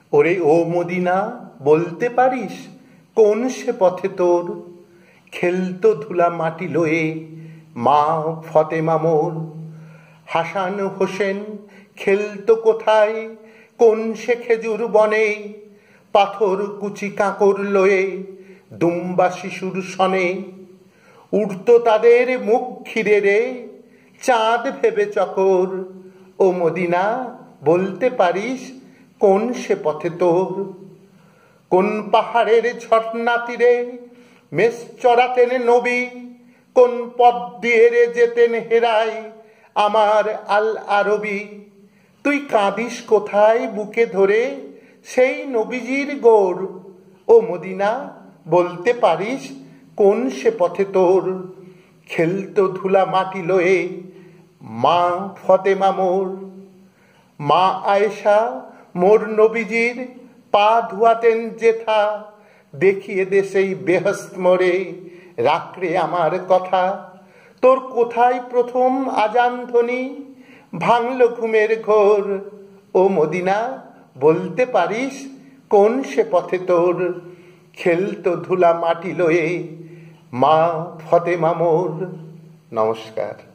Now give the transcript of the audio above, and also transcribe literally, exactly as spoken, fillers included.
ওরে ও মদিনা, বলতে পারিস কোন সে পথে তোর খেলতো ধুলা মাটি লয়ে মা ফতেমা মোর? হাসান হোসেন খেলতো কোথায় কোন সে খেজুর বনে? পাথর কুচি কাঁকর লয়ে দুম্বা শিশুর সনে। উড়তো তাদের মুখ ঘিরে রে চাঁদ ভেবে চকর। ও মদিনা, বলতে পারিস কোন সে পথে তোর? কোন পাহাড়ের ঝর্ণা তীরে মেষ চড়াতেন নবী? কোন পথ দিয়ে রে যেতেন হেরাই আমার আল আরবি? তুই কাঁদিস কোথায় বুকে ধরে সেই নবীজির গোর? ও মদিনা, বলতে পারিস কোন সে পথে তোর? খেলতো ধুলা মাটি লয়ে মা ফতেমা মোর। মা আয়েশা মোর নবীজির পা ধুয়াতেন যেথা। দেখিয়ে দে সেই বেহস্ত মোরে, রাখরে আমার কথা। তোর কোথায় প্রথম আজান ধ্বনি ভাঙল ঘুমের ঘোর? ও মদিনা, বলতে পারিস কোন সে পথে তোর? খেলতো ধুলা মাটি লয়ে মা ফতেমা মোর। নমস্কার।